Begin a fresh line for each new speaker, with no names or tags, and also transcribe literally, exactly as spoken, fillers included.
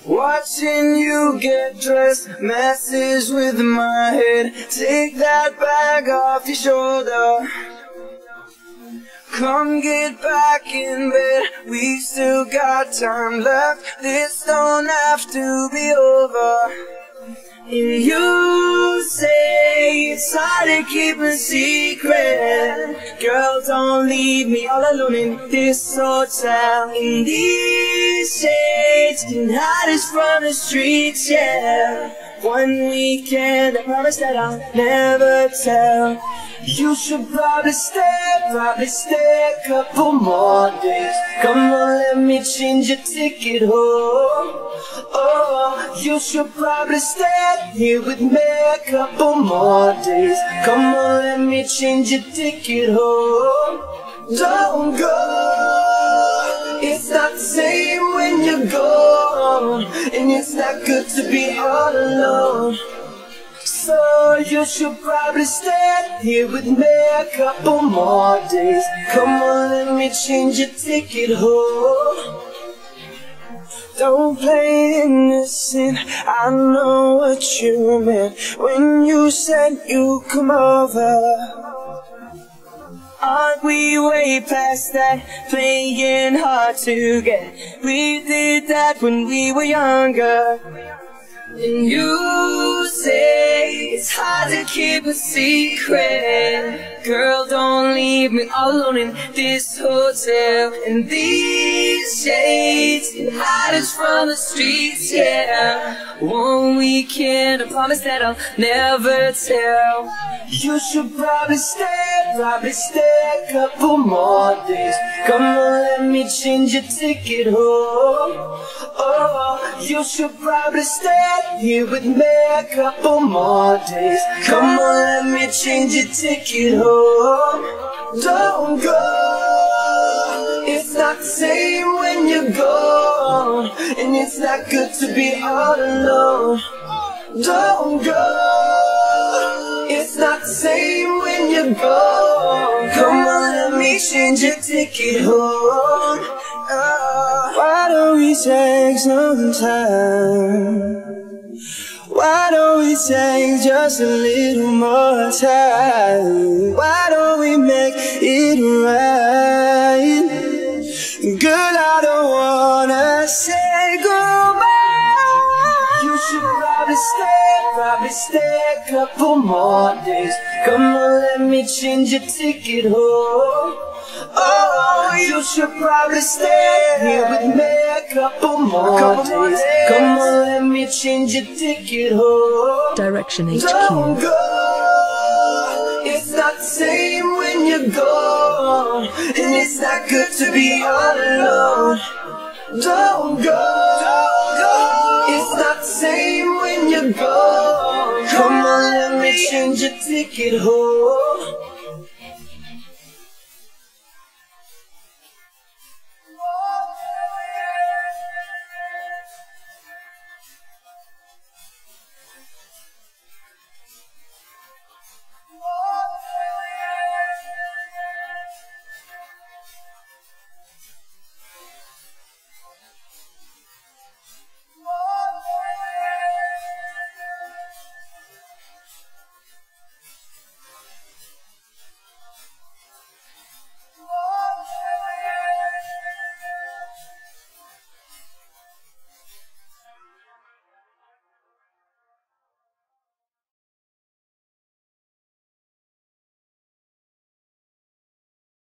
Watching you get dressed messes with my head. Take that bag off your shoulder. Come get back in bed. We've still got time left. This don't have to be over. And you say it's hard to keep a secret. Girl, don't leave me all alone in this hotel. In these shades can hide us from the streets, yeah. One weekend, I promise that I'll never tell. You should probably stay, probably stay a couple more days. Come on, let me change your ticket home. Oh, you should probably stay here with me a couple more days. Come on, let me change your ticket home. Don't go, it's not the same when you're gone, and it's not good to be all alone. So you should probably stay here with me a couple more days. Come on, let me change your ticket home. Don't play innocent, I know what you meant when you said you'd come over. Aren't we way past that, playing hard to get? We did that when we were younger. And you say it's hard to keep a secret. Girl, don't leave me all alone in this hotel. And these shades can hide us from the streets, yeah. One weekend, I promise that I'll never tell. You should probably stay, probably stay a couple more days. Come on, let me change your ticket home. Oh, you should probably stay here with me a couple more days. Come on, let me change your ticket home. Don't go, it's not the same when you're gone, and it's not good to be all alone. Don't go, it's not the same when you're gone. Come on, let me change your ticket home. Uh, why don't we take some time? Why don't we take just a little more time? Why don't we make it right? Girl, I don't wanna say goodbye. You should probably stay, probably stay a couple more days. Come on, let me change your ticket home. Oh, you should probably stay here with me a couple more days. Come on, let me change your ticket home.
DirectionHQ.
Don't go, it's not the same when you're gone, and it's not good to be all alone. Don't go, it's not the same when you're gone. Come on, let me change your ticket home.